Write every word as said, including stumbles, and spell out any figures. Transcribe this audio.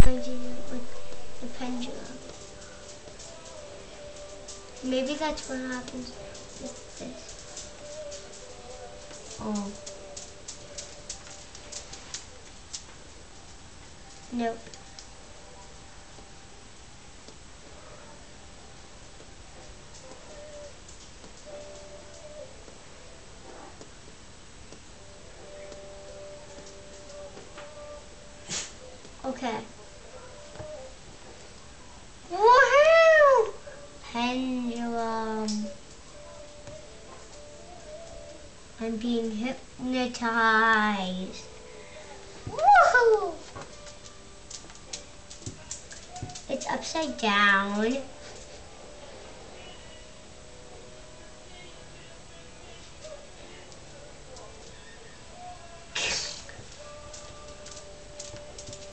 going to do it with the pendulum. Maybe that's what happens with this. Oh. Nope. Okay. Woohoo! Pendulum. I'm being hypnotized. Woohoo! It's upside down.